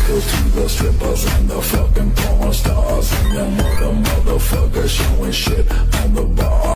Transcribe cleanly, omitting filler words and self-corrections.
goes to the strippers and the fucking porn stars and them motherfuckers showing shit on the bar.